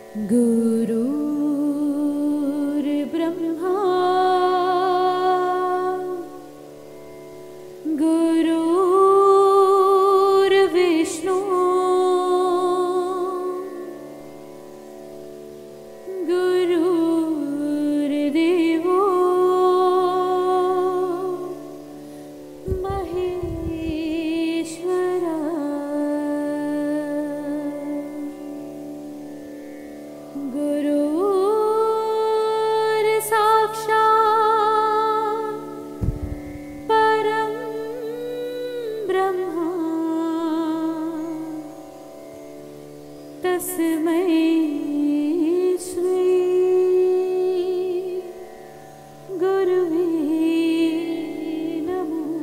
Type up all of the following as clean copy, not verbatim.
गुरुर्ब्रह्मा गुरुर्विष्णु गुरुर्देवो महेश्वरा गुरुर्साक्षात् परं ब्रह्मा तस्मै श्री गुरुवे नमः।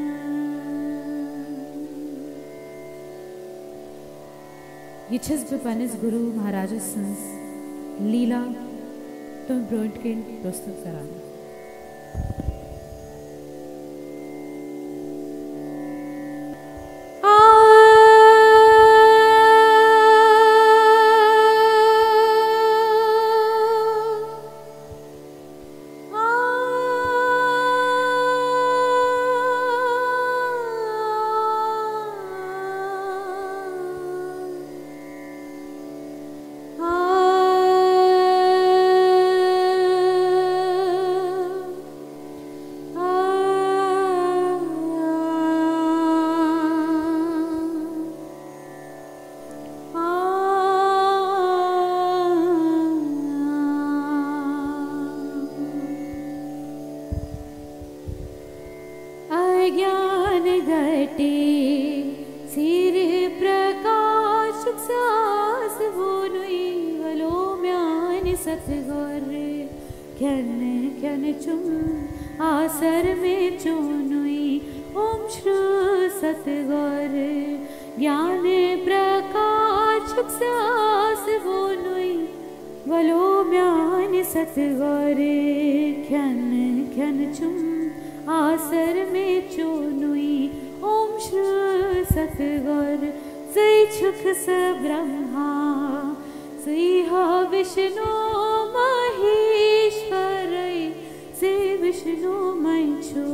यशस्वी गुरु महाराज संस लीला तुम ब्रॉडकिन प्रस्तुत कराना। ज्ञान घटे सिर प्रकाश सास होनुई वलो म्यान सतगौर खन खन चुम आसर में चोनुई ओम श्रू सतगौर ज्ञान प्रकाश सास होनुई वलो म्यान सतगौर खन खन चुम आसर में चोनुई ओम श्रू सतगौर जय छुख स ब्रह्मा सिंहा विष्णु महेश्वर से विष्णु मंचो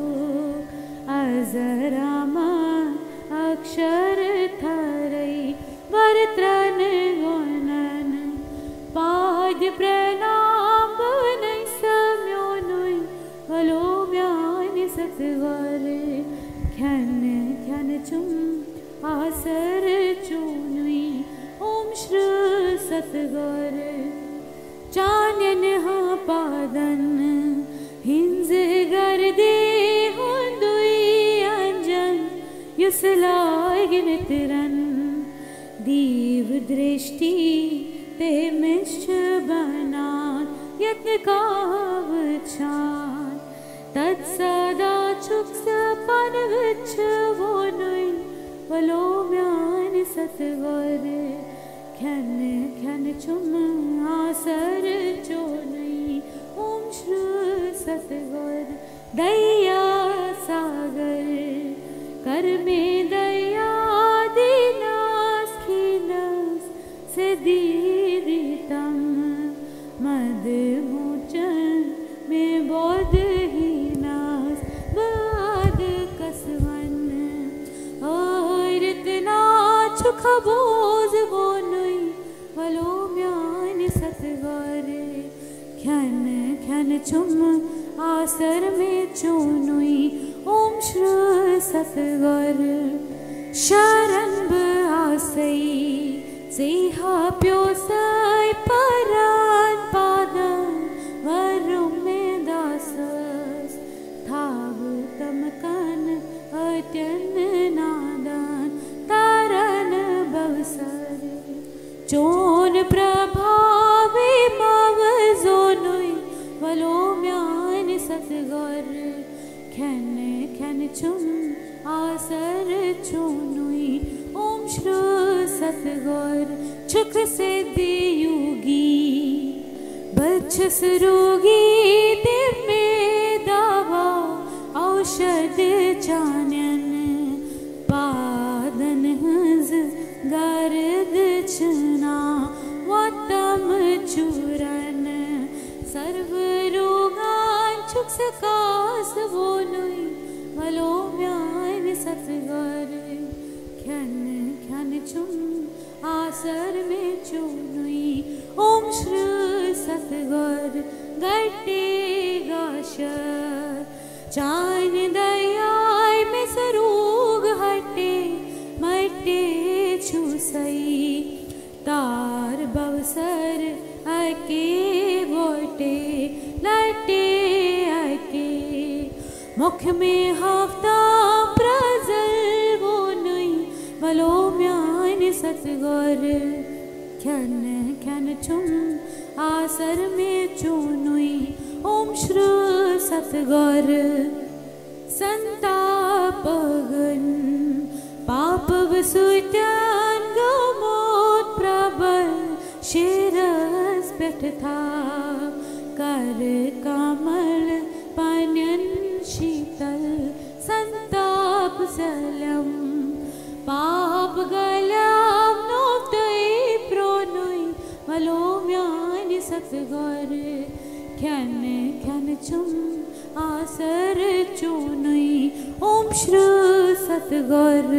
अजरामा अक्षर थरई वरत्रन गुणन पाद प्रणाम नहीं सम्योनुई वलो सतगौर खन खन चुम आसर चोनुई ओम श्रू सतगौर चानन हाँ पादन हिंज गर्दे हुंदुई अंजन युसलाग नितरन दीव दृष्टि ते मिश्च बना यत्न कावचान तत्सदा चुक्स पनविच वोनुई वलो म्यान सतगौर खन खन चुम आसर चोनुई ओम श्रू सतगौर दया सागर कर में दया दिनास खिलस से दीरितम मद मोचन में बोध खबोज बोनुई वलो म्यान सतगौर खन खन चुम आसर में चोनुई ओम श्रू सतगौर शरण आसई सेहा प्योसई परान पादन वरुम में दासस थाव तमकन अत्यन नादन तरन बवसर चोन प्रभावे मव जोनुई वलो म्यान सतगौर खन खन चुम आसर चोनुई ओम श्रू सतगौर छुख सिद्धि योगी बचस रोगी दिव में दावा औषध चानन पादन हज गर्द चना वतम चूरन सर्व रोगान छुक सकास वो नुई वलो म्यान सतगर ख्यान ख्यान चुम आसर में चुनुई ओम श्री सतगर गट्टे गाशर चान दयाय में सरूग हटे मटे छुसई तार बवसर अके बोटे लटे अके मुख में हफ्ता प्रजल वो नहीं वलो म्यान सतगौर ख्यान ख्यान चुम आसर में चुनुई ओम श्री सतगौर संतापगन पाप वसुट्यान गमोत प्रबल शिरस बैठता कर कमल पान्यन शीतल संताप सलम पाप गलम नोतई प्रोनुई वलो म्यान सतगौर ख्यान ख्यान चुम आसर चुनुई ओम श्री सतगौर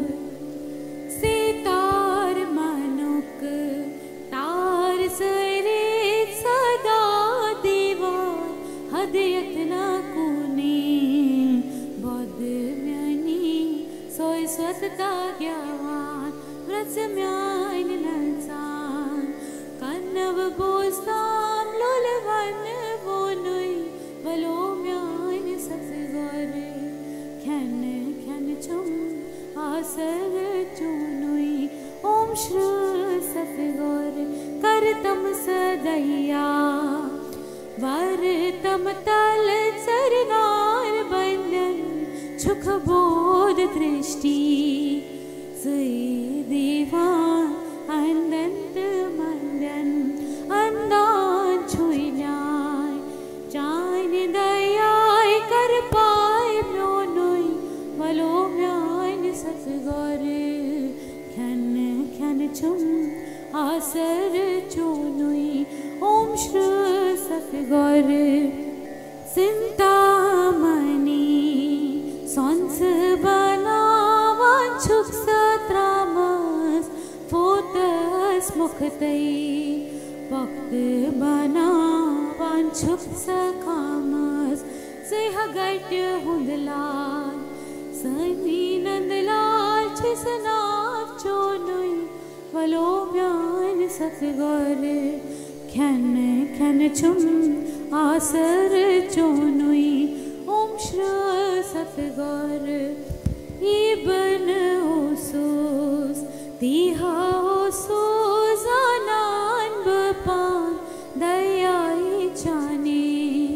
सितार मानुक तार सरे सदा दीवार हदयत ना कुनी बौद्ध म्यानी सोय स्वतता ज्ञावान व्रत म्यान नलसान कन्नव बोस्ताम लोलवन वो नुई वलो म्यान सतगौर ख्यान ख्यान चुम आसर चुनुई ओम श्री सतगौर करतम सदैया वर तम तल सरनार बंदन छुख बोध दृष्टि सुई दीवान अंदंत मंदन अंदान छुई न्याय चान दयाय कर पाए म्योनुई वलो म्यान सतगौर ख्यान ख्यान चुम आसर चुनुई ओम श्री सतगौर सिंतामणि सांस बनावान छुक सत्रामस फोतस मुखतई भक्त बनावान छुक सखामस सेह गट हुंदलाल सनी नंदलाल छिसनाव चोनुई वलो म्यान सतगौर ख्यान ख्यान चुम आसर चोनुई ओम श्री सतगौर इबन ओसोस तीहा ओसोस आनान बपान दयाई चाने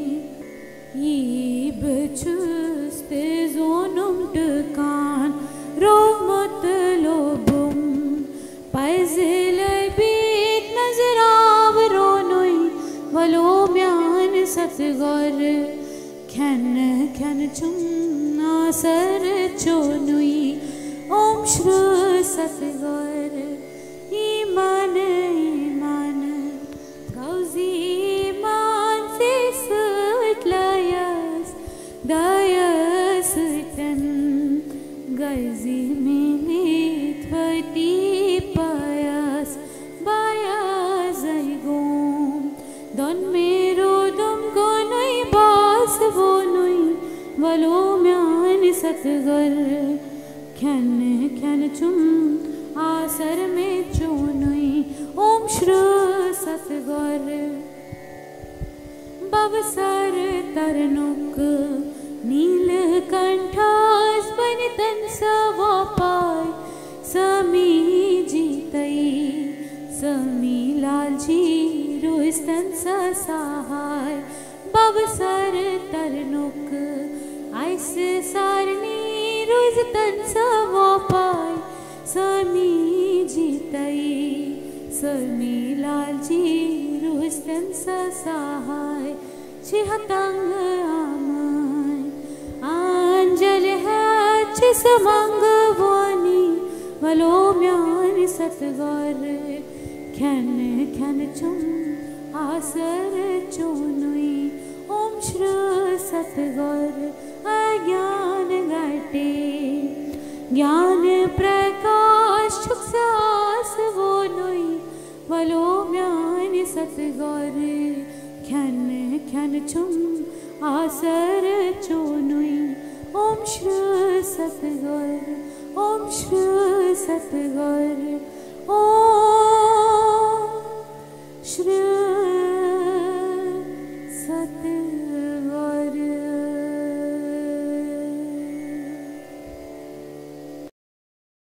इब चुस्त जोनुम टकान रोमत लोबुम पैजिल बीत नजराव रोनुई वलो म्यान सतगौर ख्यान ख्यान चुम आसर चुनुई ओम श्री सतगौर ईमान ईमान गौजी ईमान से सुटलयस दयस तन गैजी मिलित वती पयस बयस गोम दोन मेरो दुम को नई बास वो नुई वलो म्यान सतगौर ख्यान ख्यान चुम आसर में चुनुई ओम श्री सतगौर बवसर तरनुक नीलकंठास बनितन सवापाय समी जीतई समी लालजी रुस्तन सहाय बवसर तरनुक ऐस सारनी रुस्तन सवापाय समी जीतई समी लालजी रुस्तन सहाय छिहतंग आमन आंजल है छिसमंग वानी वलो म्यान सतगौर ख्यान ख्यान चुम आसर चोनुई ओम श्री सतगुर अज्ञान घटे ज्ञान प्रकाश सुखसास वो नुई वलो म्यान सतगुर ख्यान ख्यान चुम आसर चोनुई ओम श्री सतगुर ओम श्री सतगुर ओम